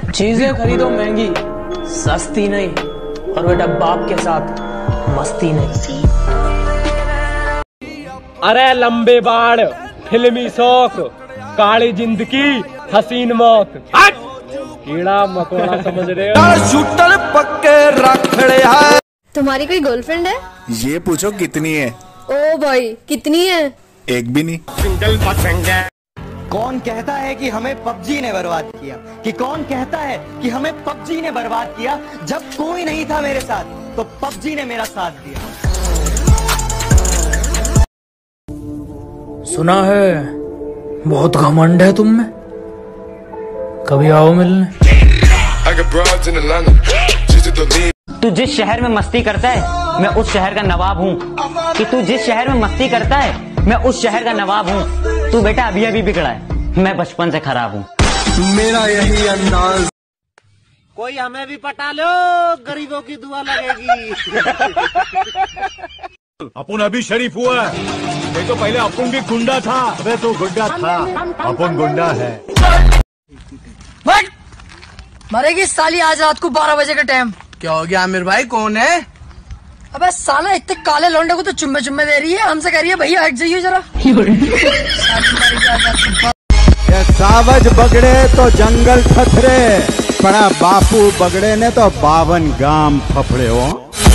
चीजें खरीदो महंगी, सस्ती नहीं, और बेटा बाप के साथ मस्ती नहीं। अरे लंबे बाड़, फिल्मी शौक, काली जिंदगी, हसीन मौत, कीड़ा मकोड़ा समझ रहे हो? शूटर पक्के रखड़े है। तुम्हारी कोई गर्लफ्रेंड है? ये पूछो कितनी है। ओ भाई कितनी है? एक भी नहीं। सिंगल पसंद है। कौन कहता है कि हमें पबजी ने बर्बाद किया? कि कौन कहता है कि हमें पबजी ने बर्बाद किया? जब कोई नहीं था मेरे साथ तो पबजी ने मेरा साथ दिया। सुना है बहुत घमंड है तुम में, कभी आओ मिलने। तू जिस शहर में मस्ती करता है मैं उस शहर का नवाब हूँ। कि तू जिस शहर में मस्ती करता है मैं उस शहर का नवाब हूँ। तू बेटा अभी अभी बिगड़ा है, मैं बचपन से खराब हूँ। मेरा यही अंदाज। कोई हमें भी पटा लो, गरीबों की दुआ लगेगी। अपन अभी शरीफ हुआ है, नहीं तो पहले अपन भी गुंडा था। अबे तो गुंडा था, अपन गुंडा है। मरेगी साली आज रात को 12 बजे का टाइम। क्या हो गया आमिर भाई, कौन है? अबे साला इतने काले लौंडे को तो चुम्मे चुम्मे दे रही है, हमसे कह रही है भैया हट जाइए जरा। सावज बगड़े तो जंगल थथरे, बड़ा बापू बगड़े ने तो 52 गांव फफड़े हो।